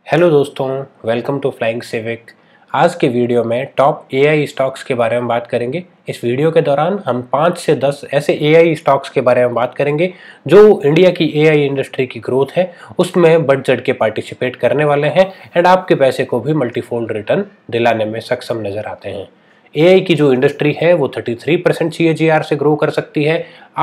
Hello दोस्तों, welcome to flying civic. आज के वीडियो में टॉप एआई स्टॉक्स के बारे में बात करेंगे। इस वीडियो के दौरान हम 5 से 10 ऐसे एआई स्टॉक्स के बारे में बात करेंगे जो इंडिया की एआई इंडस्ट्री की ग्रोथ है उसमें बढ़ चढ़ के पार्टिसिपेट करने वाले हैं एंड आपके पैसे को भी मल्टीफोल्ड रिटर्न दिलाने में सक्षम नजर आते हैं। एआई की जो इंडस्ट्री है वो 33% CAGR से ग्रो कर सकती है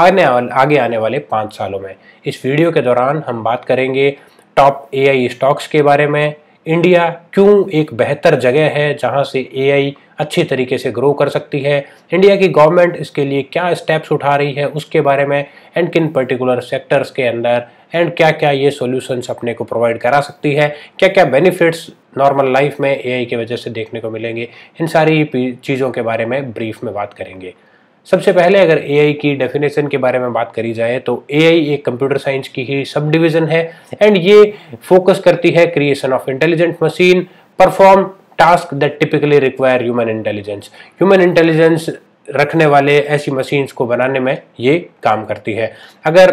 आगे आने वाले 5 सालों में। इस वीडियो के दौरान हम बात करेंगे टॉप एआई स्टॉक्स के बारे में, इंडिया क्यों एक बेहतर जगह है जहां से एआई अच्छी तरीके से ग्रो कर सकती है, इंडिया की गवर्नमेंट इसके लिए क्या स्टेप्स उठा रही है उसके बारे में एंड किन पर्टिकुलर सेक्टर्स के अंदर एंड क्या क्या ये सॉल्यूशंस अपने को प्रोवाइड करा सकती है, क्या क्या बेनिफिट्स नॉर्मल लाइफ में एआई की वजह से देखने को मिलेंगे। इन सारी चीज़ों के बारे में ब्रीफ में बात करेंगे। सबसे पहले अगर एआई की डेफिनेशन के बारे में बात करी जाए तो एआई एक कंप्यूटर साइंस की ही सब डिवीजन है एंड ये फोकस करती है creation of intelligent machine perform task that typically require human intelligence. Human intelligence रखने वाले ऐसी मशीन्स को बनाने में ये काम करती है। अगर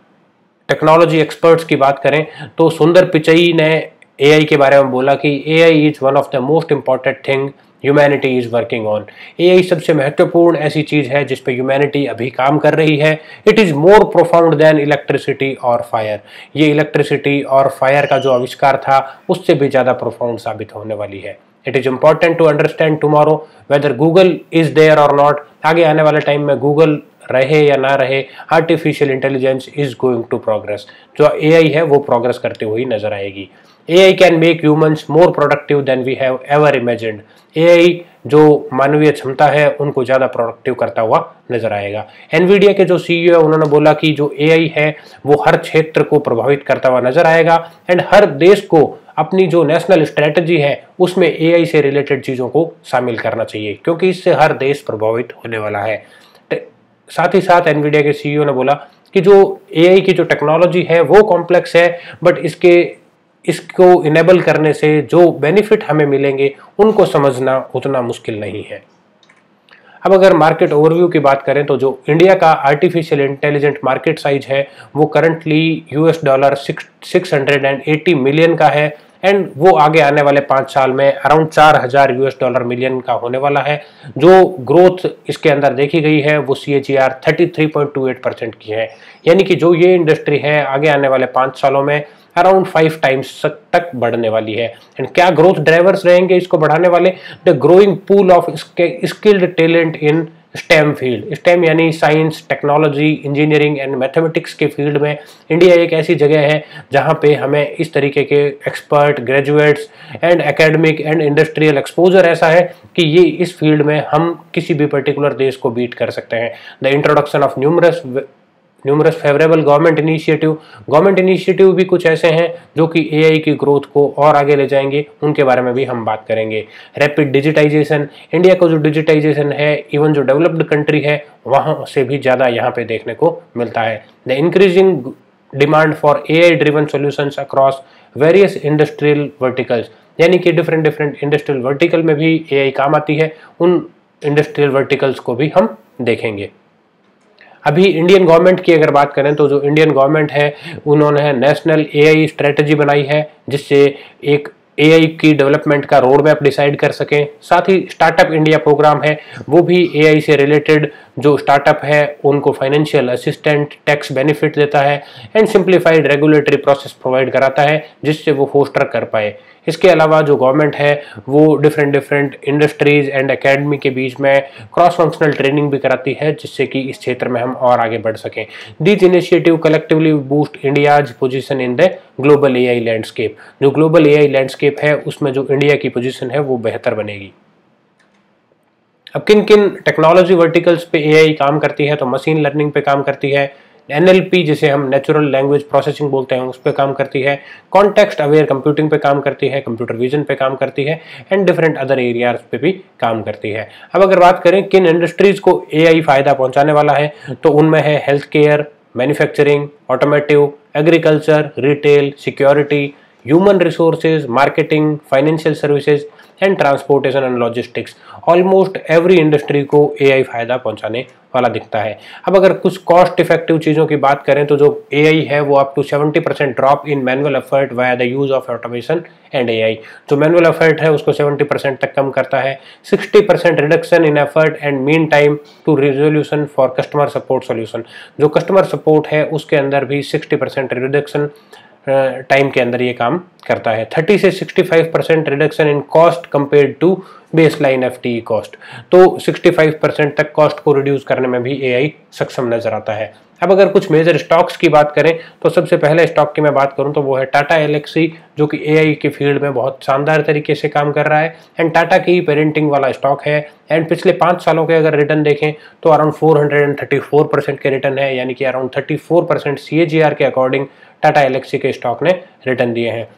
टेक्नोलॉजी एक्सपर्ट्स की बात करें तो सुंदर पिचई ने एआई के बारे में बोला कि AI is one of the most important thing humanity is working on. AI सबसे महत्वपूर्ण ऐसी चीज है जिस पे ह्यूमैनिटी अभी काम कर रही है। It is more profound than electricity और फायर। ये इलेक्ट्रिसिटी और फायर का जो आविष्कार था उससे भी ज्यादा प्रोफाउंड साबित होने वाली है। It is important to understand tomorrow whether Google is there or not. आगे आने वाले टाइम में गूगल रहे या ना रहे, artificial intelligence is going to progress. जो एआई है वो प्रोग्रेस करते हुए नजर आएगी। AI can make humans more productive than we have ever imagined. AI जो मानवीय क्षमता है उनको ज्यादा प्रोडक्टिव करता हुआ नजर आएगा। एनवीडिया के जो सीईओ है उन्होंने बोला कि जो एआई है वो हर क्षेत्र को प्रभावित करता हुआ नजर आएगा एंड हर देश को अपनी जो नेशनल स्ट्रेटजी है उसमें एआई से रिलेटेड चीजों को शामिल करना चाहिए क्योंकि इससे हर देश प्रभावित होने वाला है। साथ ही साथ एनवीडिया के सीईओ ने बोला कि जो एआई की जो टेक्नोलॉजी है वो कॉम्प्लेक्स है बट इसको इनेबल करने से जो बेनिफिट हमें मिलेंगे उनको समझना उतना मुश्किल नहीं है। अब अगर मार्केट ओवरव्यू की बात करें तो जो इंडिया का आर्टिफिशियल इंटेलिजेंट मार्केट साइज है वो करंटली $680 मिलियन का है एंड वो आगे आने वाले 5 साल में अराउंड $4000 मिलियन का होने वाला है। जो ग्रोथ इसके अंदर देखी गई है वो CAGR 33.28% की है, यानी कि जो ये इंडस्ट्री है आगे आने वाले 5 सालों में अराउंड 5 टाइम्स तक बढ़ने वाली है। एंड क्या ग्रोथ ड्राइवर्स रहेंगे इसको बढ़ाने वाले? The growing pool of skilled talent in STEM field. STEM यानी science, technology, engineering and mathematics के फील्ड में इंडिया एक ऐसी जगह है जहां पे हमें इस तरीके के expert, graduates and academic and industrial exposure ऐसा है कि ये इस फील्ड में हम किसी भी पर्टिकुलर देश को बीट कर सकते हैं। The introduction of numerous favourable government initiative भी कुछ ऐसे हैं जो कि एआई की ग्रोथ को और आगे ले जाएंगे, उनके बारे में भी हम बात करेंगे। रैपिड डिजिटाइजेशन, इंडिया का जो डिजिटाइजेशन है इवन जो डेवलप्ड कंट्री है वहां से भी ज़्यादा यहाँ पे देखने को मिलता है। The increasing demand for AI driven solutions across various industrial verticals, यानी कि डिफरेंट इंडस्ट्रियल वर्टिकल में भी एआई काम आती है। उन इंडस्ट्रियल वर्टिकल्स को भी हम देखेंगे। अभी इंडियन गवर्नमेंट की अगर बात करें तो जो इंडियन गवर्नमेंट है उन्होंने नेशनल एआई स्ट्रेटजी बनाई है जिससे एक एआई की डेवलपमेंट का रोड मैप डिसाइड कर सकें। साथ ही स्टार्टअप इंडिया प्रोग्राम है वो भी एआई से रिलेटेड जो स्टार्टअप है उनको फाइनेंशियल असिस्टेंट, टैक्स बेनिफिट देता है and simplified regulatory process provide कराता है जिससे वो फोस्टर कर पाए। इसके अलावा जो गवर्नमेंट है वो डिफरेंट इंडस्ट्रीज एंड एकेडमी के बीच में क्रॉस फंक्शनल ट्रेनिंग भी कराती है जिससे कि इस क्षेत्र में हम और आगे बढ़ सकें। These initiative collectively boost India's position in the global AI landscape. जो ग्लोबल एआई लैंडस्केप है उसमें जो इंडिया की पोजीशन है वो बेहतर बनेगी। अब किन किन टेक्नोलॉजी वर्टिकल्स पे एआई काम करती है तो मशीन लर्निंग पे काम करती है, NLP जिसे हम नेचुरल लैंग्वेज प्रोसेसिंग बोलते हैं उस पर काम करती है, कॉन्टेक्स्ट अवेयर कंप्यूटिंग पे काम करती है, कंप्यूटर विजन पे काम करती है एंड डिफरेंट अदर एरियाज पे भी काम करती है। अब अगर बात करें किन इंडस्ट्रीज को एआई फायदा पहुंचाने वाला है तो उनमें है health care, manufacturing, automotive, agriculture, retail, security, human resources, marketing, financial services and transportation and logistics. Almost every industry को एआई फायदा पहुंचाने वाला दिखता है। अब अगर कुछ कॉस्ट इफेक्टिव चीज़ों की बात करें तो जो एआई है वो up to 70% drop in manual effort via the use of automation and AI. जो मैनुअल एफर्ट है उसको 70% तक कम करता है। 60% reduction in effort and mean time to resolution for customer support solution. जो कस्टमर सपोर्ट है उसके अंदर भी 60% रिडक्शन टाइम के अंदर ये काम करता है। 30 से 65% reduction in cost compared to baseline FTE cost. तो 65% तक कॉस्ट को रिड्यूस करने में भी एआई सक्षम नजर आता है। अब अगर कुछ मेजर स्टॉक्स की बात करें तो सबसे पहले स्टॉक की मैं बात करूं तो वो है टाटा एलेक्सी, जो कि एआई के फील्ड में बहुत शानदार तरीके से काम कर रहा है एंड टाटा की पेरेंटिंग वाला स्टॉक है। एंड पिछले 5 सालों के अगर रिटर्न देखें तो अराउंड 434% के रिटर्न है, यानी कि अराउंड 34% CAGR के अकॉर्डिंग टाटा एलेक्सी के स्टॉक ने रिटर्न दिए हैं।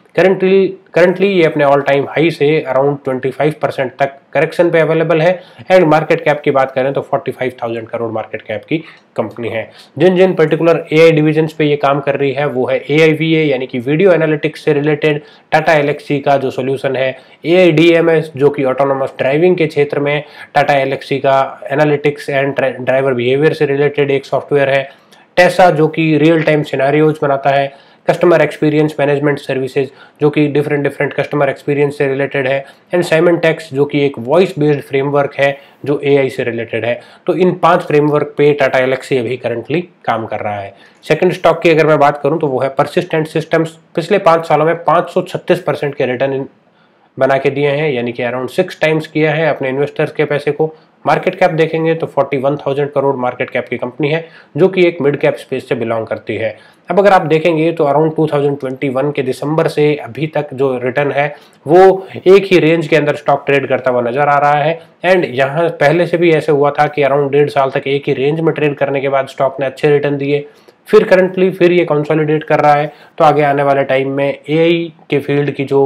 करंटली ये अपने ऑल टाइम हाई से अराउंड 25% तक करेक्शन पे अवेलेबल है एंड मार्केट कैप की बात करें तो 45,000 करोड़ मार्केट कैप की कंपनी है। जिन जिन पर्टिकुलर एआई डिविजन्स पे ये काम कर रही है वो है AIVA यानी कि वीडियो एनालिटिक्स से रिलेटेड टाटा एलेक्सी का जो सोल्यूशन है, AIDMS जो कि ऑटोनोमस ड्राइविंग के क्षेत्र में टाटा एलेक्सी का एनालिटिक्स एंड ड्राइवर बिहेवियर से रिलेटेड एक सॉफ्टवेयर है, टेसा जो कि रियल टाइम सिनेरियोज बनाता है, कस्टमर एक्सपीरियंस मैनेजमेंट सर्विसेज जो कि डिफरेंट कस्टमर एक्सपीरियंस से रिलेटेड है, एंड साइमेंटेक्स जो कि एक वॉइस बेस्ड फ्रेमवर्क है जो एआई से रिलेटेड है। तो इन 5 फ्रेमवर्क पे टाटा एलेक्सी अभी करंटली काम कर रहा है। सेकंड स्टॉक की अगर मैं बात करूं तो वो है परसिस्टेंट सिस्टम्स। पिछले 5 सालों में 536% के रिटर्न बना के दिए हैं, यानी कि अराउंड 6 टाइम्स किया है अपने इन्वेस्टर्स के पैसे को। मार्केट कैप देखेंगे तो 41,000 करोड़ मार्केट कैप की कंपनी है जो कि एक मिड कैप स्पेस से बिलोंग करती है। अब अगर आप देखेंगे तो अराउंड 2021 के दिसंबर से अभी तक जो रिटर्न है वो एक ही रेंज के अंदर स्टॉक ट्रेड करता हुआ नजर आ रहा है। एंड यहाँ पहले से भी ऐसे हुआ था कि अराउंड 1.5 साल तक एक ही रेंज में ट्रेड करने के बाद स्टॉक ने अच्छे रिटर्न दिए, फिर करंटली फिर ये कंसोलिडेट कर रहा है। तो आगे आने वाले टाइम में एआई के फील्ड की जो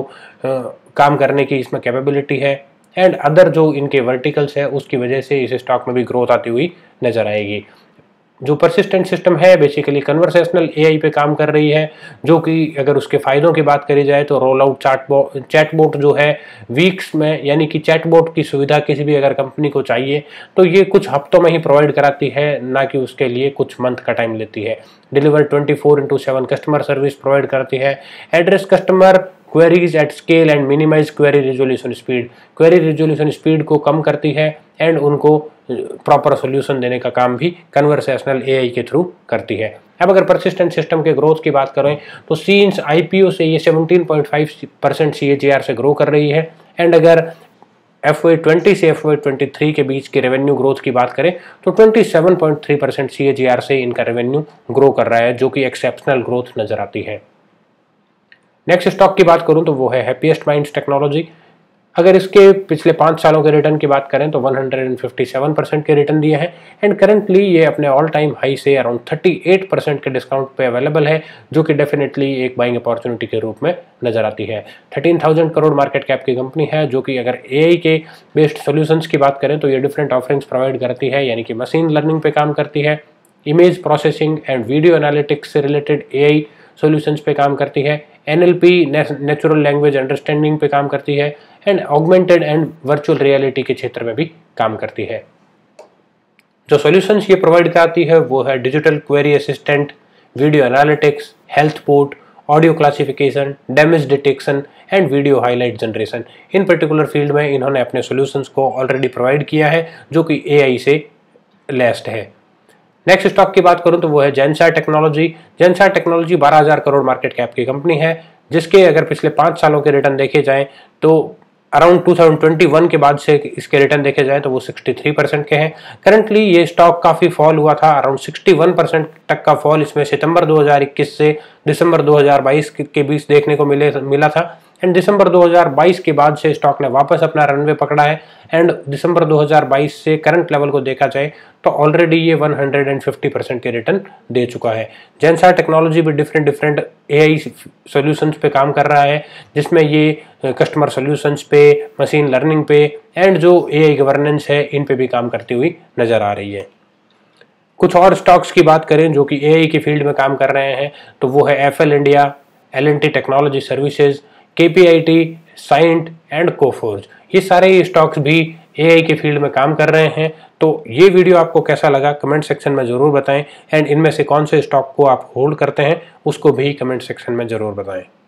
काम करने की इसमें कैपेबिलिटी है एंड अदर जो इनके वर्टिकल्स है उसकी वजह से इस स्टॉक में भी ग्रोथ आती हुई नजर आएगी। जो परसिस्टेंट सिस्टम है बेसिकली कन्वर्सेशनल एआई पे काम कर रही है, जो कि अगर उसके फायदों की बात करी जाए तो रोल आउट चैटबॉट जो है वीक्स में, यानी कि चैटबॉट की सुविधा किसी भी अगर कंपनी को चाहिए तो ये कुछ हफ्तों में ही प्रोवाइड कराती है, ना कि उसके लिए कुछ मंथ का टाइम लेती है। डिलीवर 24/7 कस्टमर सर्विस प्रोवाइड करती है, address customer queries at scale and minimize query resolution speed. Query resolution speed को कम करती है एंड उनको प्रॉपर सोल्यूशन देने का काम भी कन्वर्सेशनल एआई के थ्रू करती है। अब अगर परसिस्टेंट सिस्टम के ग्रोथ की बात करें तो सीन्स आईपीओ से ये 17.5% CAGR से ग्रो कर रही है। एंड अगर FY20 से FY23 के बीच के रेवेन्यू ग्रोथ की बात करें तो 27.3% CAGR से इनका रेवेन्यू ग्रो कर रहा है, जो कि एक्सेप्शनल ग्रोथ नजर आती है। नेक्स्ट स्टॉक की बात करूं तो वो है हैप्पीएस्ट माइंड्स टेक्नोलॉजी। अगर इसके पिछले 5 सालों के रिटर्न की बात करें तो 157% के रिटर्न दिए हैं एंड करंटली ये अपने ऑल टाइम हाई से अराउंड 38% के डिस्काउंट पे अवेलेबल है, जो कि डेफिनेटली एक बाइंग अपॉर्चुनिटी के रूप में नजर आती है। 13,000 करोड़ मार्केट कैप की कंपनी है, जो कि अगर एआई के बेस्ड सोल्यूशंस की बात करें तो ये डिफरेंट ऑफरिंग्स प्रोवाइड करती है, यानी कि मशीन लर्निंग पे काम करती है, image processing and video analytics से रिलेटेड एआई सॉल्यूशंस पे काम करती है, NLP नेचुरल लैंग्वेज अंडरस्टैंडिंग पे काम करती है and augmented and virtual reality के क्षेत्र में भी काम करती है। जो सॉल्यूशंस ये प्रोवाइड कराती है वो है digital query assistant, video analytics, health port, audio classification, damage detection and video highlight generation. इन पर्टिकुलर फील्ड में इन्होंने अपने सॉल्यूशंस को ऑलरेडी प्रोवाइड किया है, जो कि एआई से लेस्ड है। नेक्स्ट स्टॉक की बात करूं तो वो है Zensar technology. Zensar technology 12,000 crore market cap की कंपनी है, जिसके अगर पिछले 5 सालों के रिटर्न देखे जाएं तो अराउंड 2021 के बाद से इसके रिटर्न देखे जाए तो वो 63% के हैं। करंटली ये स्टॉक काफ़ी फॉल हुआ था, अराउंड 61% तक का फॉल इसमें सितंबर 2021 से दिसंबर 2022 के बीच देखने को मिला था एंड दिसंबर 2022 के बाद से स्टॉक ने वापस अपना रनवे पकड़ा है एंड दिसंबर 2022 से करंट लेवल को देखा जाए तो ऑलरेडी ये 150% के रिटर्न दे चुका है। जेनसार टेक्नोलॉजी भी डिफरेंट एआई सॉल्यूशंस पे काम कर रहा है, जिसमें ये कस्टमर सॉल्यूशंस पे, मशीन लर्निंग पे एंड जो एआई गवर्नेंस है इन पे भी काम करती हुई नजर आ रही है। कुछ और स्टॉक्स की बात करें जो कि एआई की फील्ड में काम कर रहे हैं तो वो है Affle India, L&T technology services, KPIT Cyient and Coforge, ये सारे स्टॉक्स भी एआई के फील्ड में काम कर रहे हैं। तो ये वीडियो आपको कैसा लगा कमेंट सेक्शन में ज़रूर बताएं, एंड इनमें से कौन से स्टॉक को आप होल्ड करते हैं उसको भी कमेंट सेक्शन में ज़रूर बताएं।